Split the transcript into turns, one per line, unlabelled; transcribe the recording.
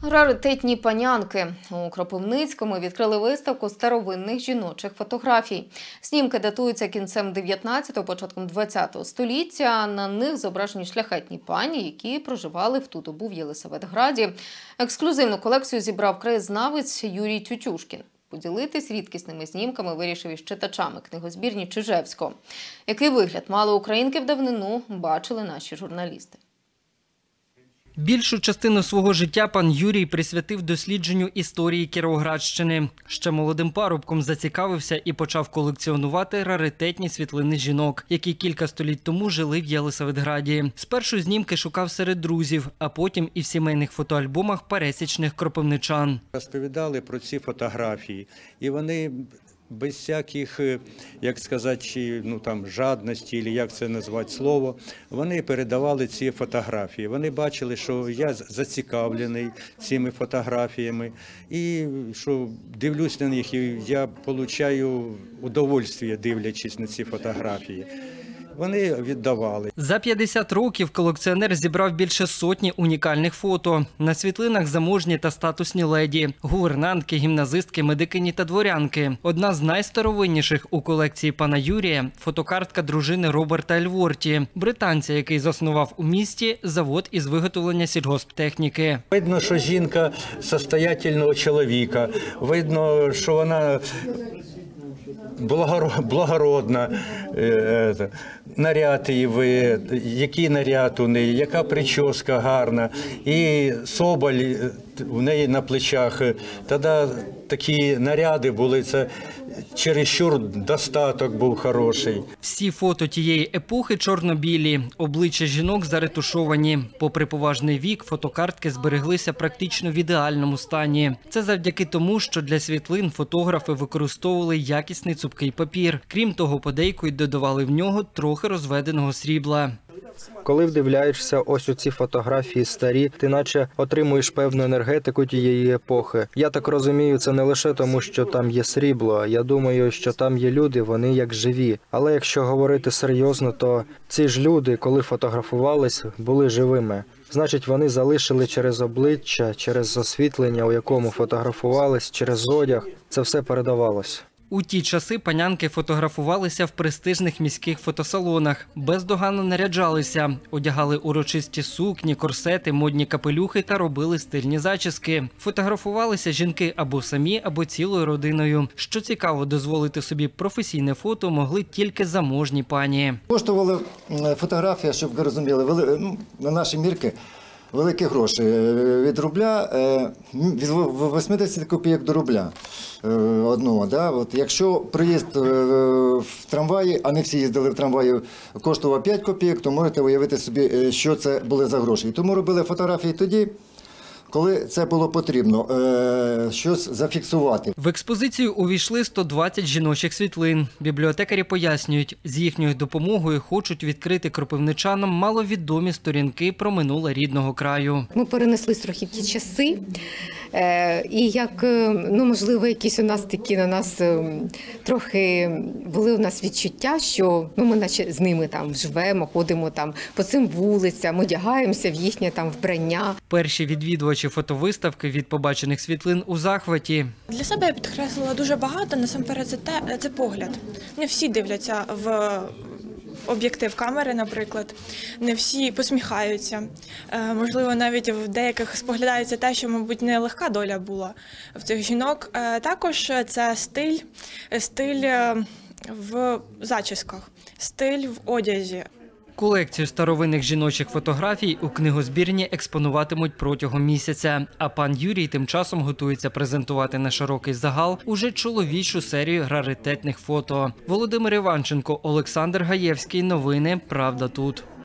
Раритетні панянки. У Кропивницькому відкрили виставку старовинних жіночих фотографій. Знімки датуються кінцем 19-го, початком 20-го століття. На них зображені шляхетні пані, які проживали в ту добу в Єлисаветграді. Ексклюзивну колекцію зібрав краєзнавець Юрій Тютюшкін. Поділитись рідкісними знімками вирішив із читачами книгозбірні Чижевського. Який вигляд мали українки в давнину, бачили наші журналісти.
Більшу частину свого життя пан Юрій присвятив дослідженню історії Кіровоградщини. Ще молодим парубком зацікавився і почав колекціонувати раритетні світлини жінок, які кілька століть тому жили в Єлисаветграді. Спершу знімки шукав серед друзів, а потім і в сімейних фотоальбомах пересічних кропивничан.
Розповідали про ці фотографії, і вони без всяких, як сказати, жадності, або як це назвати слово, вони передавали ці фотографії. Вони бачили, що я зацікавлений цими фотографіями, і що дивлюсь на них, і я отримую удовольствие, дивлячись на ці фотографії. Вони віддавали.
За 50 років колекціонер зібрав більше сотні унікальних фото. На світлинах заможні та статусні леді, гувернантки, гімназистки, медикині та дворянки. Одна з найстаровинніших у колекції пана Юрія – фотокартка дружини Роберта Ельворті, британця, який заснував у місті завод із виготовлення сільгосптехніки.
Видно, що жінка состоятельного чоловіка, видно, що вона благородна, наряд її, який наряд у неї, яка прическа гарна, і соболь у неї на плечах. Тоді такі наряди були, це чересчур достаток був хороший.
Всі фото тієї епохи чорно-білі, обличчя жінок заретушовані. Попри поважний вік, фотокартки збереглися практично в ідеальному стані. Це завдяки тому, що для світлин фотографи використовували якісний цупкий папір. Крім того, подейкують додавали в нього трохи розведеного срібла.
Коли вдивляєшся ось у ці фотографії старі, ти наче отримуєш певну енергетику тієї епохи. Я так розумію, це не лише тому, що там є срібло. Я думаю, що там є люди, вони як живі. Але якщо говорити серйозно, то ці ж люди, коли фотографувались, були живими. Значить, вони залишили через обличчя, через освітлення, у якому фотографувались, через одяг. Це все передавалось.
У ті часи панянки фотографувалися в престижних міських фотосалонах, бездоганно наряджалися, одягали урочисті сукні, корсети, модні капелюхи та робили стильні зачіски. Фотографувалися жінки або самі, або цілою родиною. Що цікаво, дозволити собі професійне фото могли тільки заможні пані.
Коштували фотографія, щоб ви розуміли, на наші мірки, великі гроші. Від рубля, від 80 копійок до рубля одного. Да? От якщо приїзд в трамваї, а не всі їздили в трамваї, коштував 5 копійок, то можете уявити собі, що це були за гроші. І тому робили фотографії тоді, коли це було потрібно щось зафіксувати.
В експозицію увійшли 120 жіночих світлин. Бібліотекарі пояснюють, з їхньою допомогою хочуть відкрити кропивничанам маловідомі сторінки про минуле рідного краю.
Ми перенеслись трохи в ті часи, і як, можливо, якісь у нас такі на нас трохи були у нас відчуття, що ми наче з ними там живемо, ходимо там по цим вулицям, одягаємося в їхнє там вбрання.
Перші відвідувачі фотовиставки від побачених світлин у захваті.
Для себе я підкреслила дуже багато, насамперед це погляд. Не всі дивляться в об'єктив камери, наприклад, не всі посміхаються. Можливо, навіть в деяких споглядається те, що, мабуть, не легка доля була в цих жінок. Також це стиль в зачісках, стиль в одязі.
Колекцію старовинних жіночих фотографій у книгозбірні експонуватимуть протягом місяця. А пан Юрій тим часом готується презентувати на широкий загал уже чоловічу серію раритетних фото. Володимир Іванченко, Олександр Гаєвський. Новини «Правда тут».